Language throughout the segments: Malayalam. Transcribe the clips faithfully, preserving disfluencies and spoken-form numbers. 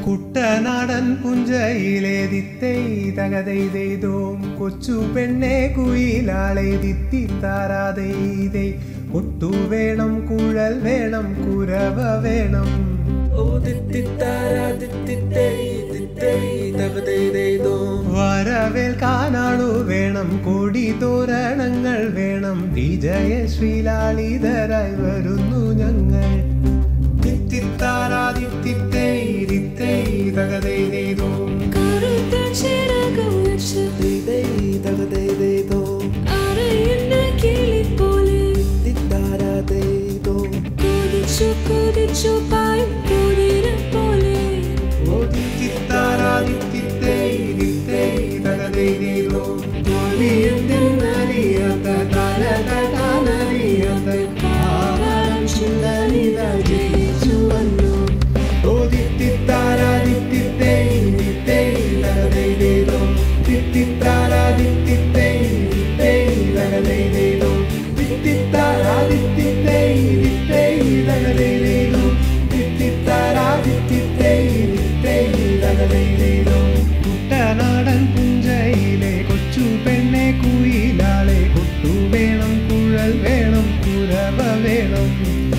കുട്ടനാടൻ പുഞ്ചയിലെ ദിത്തൈ തകതെയ്തോം കൊച്ചു പെണ്ണെ കുയിലാളെ ദിത്തിത്താരാതെയ്തേ കൊട്ടു വേണം കുഴൽ വേണം കുരവ വേണം വരവേൽക്കാനാളു വേണം കൊടി തോരണങ്ങൾ വേണം വിജയശ്രീലാളിതരായി വരുന്നു ഞങ്ങൾ കുട്ടനാടൻ പുഞ്ചയിലെ കൊച്ചു പെണ്ണെ കുയിലാളെ കൊട്ടു വേണം കുഴൽ വേണം കുരവ വേണം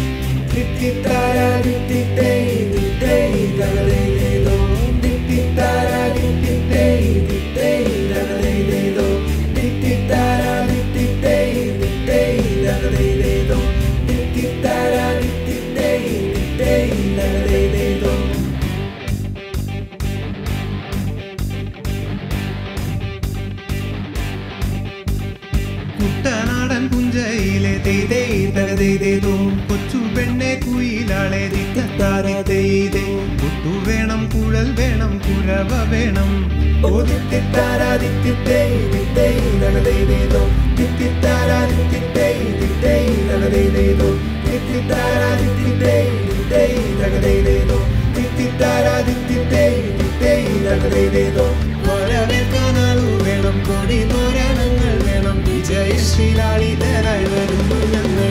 കുട്ടനാടൻ പുഞ്ചയിലെ തെയ്തോ കൊച്ചു പെണ്ണെ കുയിലാളെ ദിത്താരാതെയ്തേ കൊട്ടു വേണം കുഴൽ വേണം കുരവ വേണം വരവേൽക്കാനാളു വേണം കൊടി തോരണങ്ങൾ വേണം വിജയശ്രീലാളിതരായി വരുന്നു ഞങ്ങൾ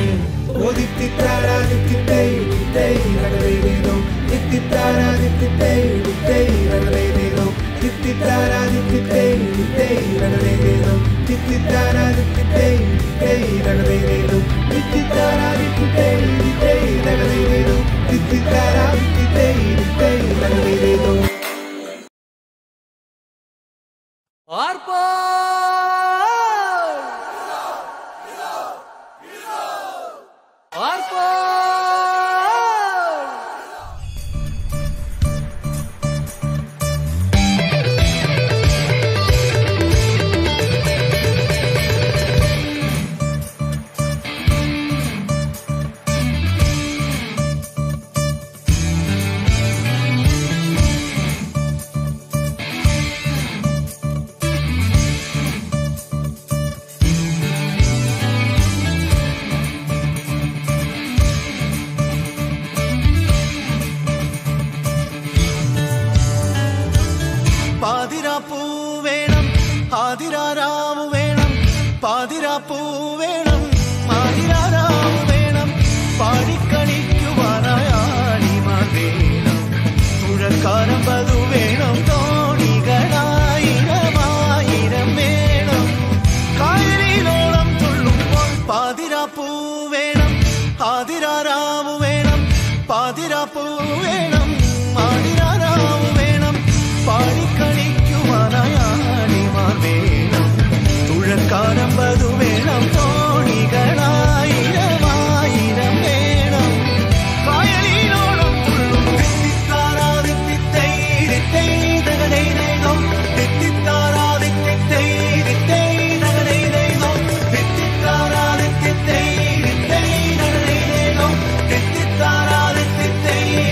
പാതിരാപ്പൂ വേണം ആതിരാരാമു വേണം പാതിരാപ്പൂ വേണം ആതിരാരാമു വേണം പാടിക്കളിക്കുവാനായാണിമാർ വേണം തുഴക്കാരമ്പതു വേണം തോണികളായിരമായിരം വേണം കായലിലോളം തുള്ളുമ്പോൾ പാതിരാപ്പൂ വേണം ആതിരാരാമു വേണം പാതിരാപ്പൂ വേണം ആതിരാരാമു വേണം പാടിക്കളിക്കുവാനായാണിമാർ വേണം തുഴക്കാരമ്പതു വേണം തോണികളായിരമായിരം വേണം കായലിലോളം തുള്ളും തെറ്റിത്താറാ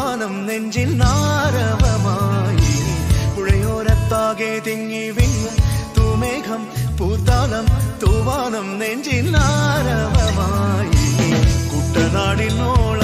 തൂവാനം നെഞ്ചിൽ നാരവമായി പുഴയോരത്താകെ തിങ്ങി വിങ്ങും തൂമേഘം പൂത്താലം തൂവാനം നെഞ്ചിൽ നാരവമായി കുട്ടനാടിനോള